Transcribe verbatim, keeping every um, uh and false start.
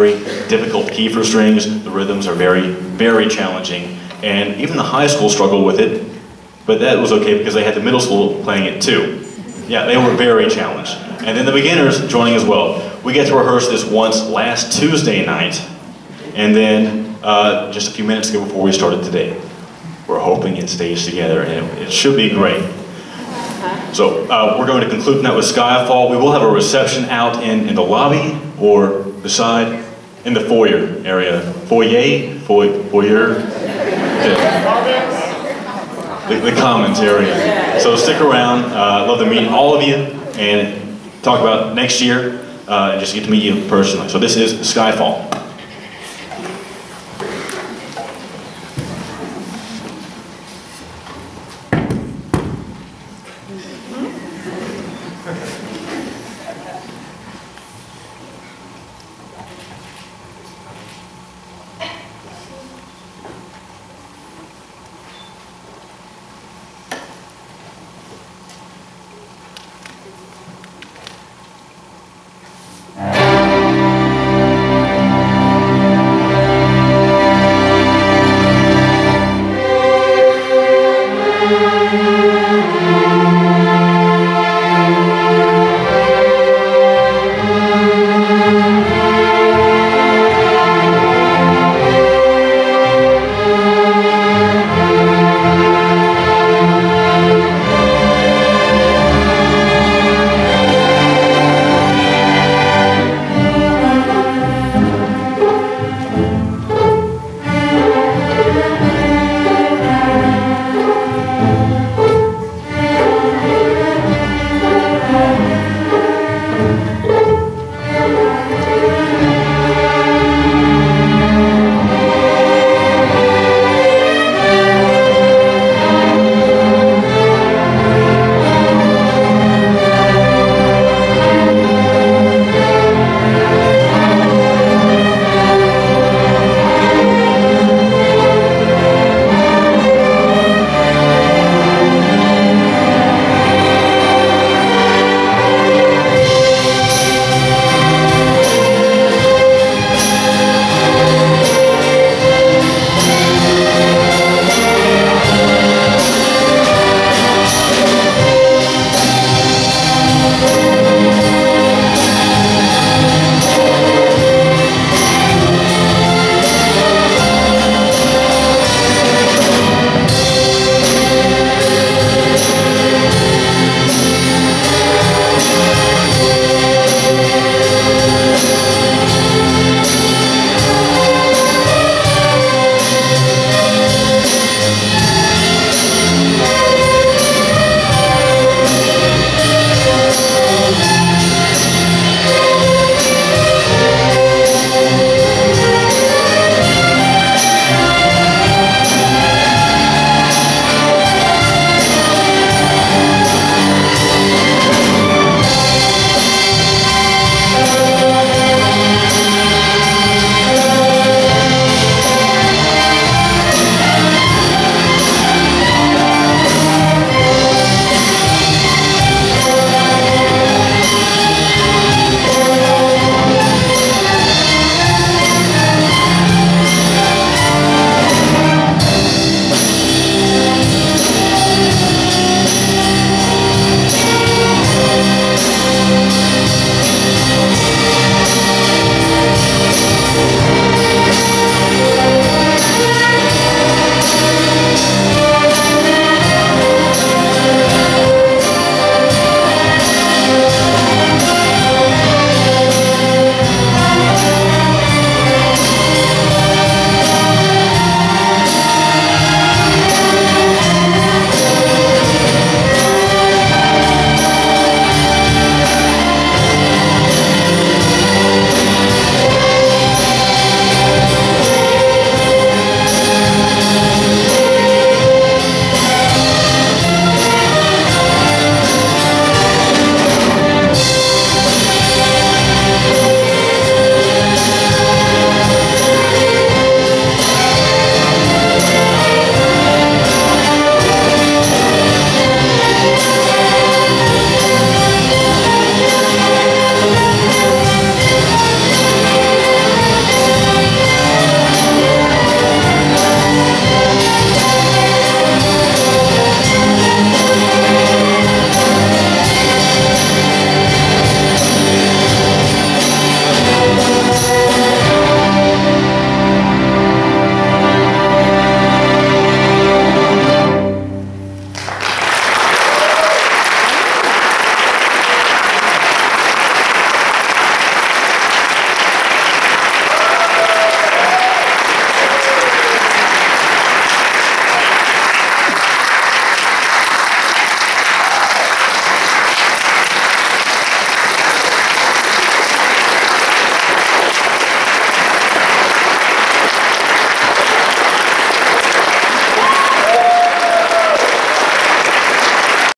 very difficult key for strings. The rhythms are very, very challenging. And even the high school struggled with it, but that was okay because they had the middle school playing it too. Yeah, they were very challenged. And then the beginners joining as well. We get to rehearse this once last Tuesday night, and then uh, just a few minutes ago before we started today. We're hoping it stays together, and it, it should be great. So uh, we're going to conclude now with Skyfall. We will have a reception out in, in the lobby or beside, in the foyer area. Foyer? Foy, foyer? The, the commons area. So stick around. Uh, love to meet all of you and talk about next year uh, and just get to meet you personally. So this is Skyfall. Thank you.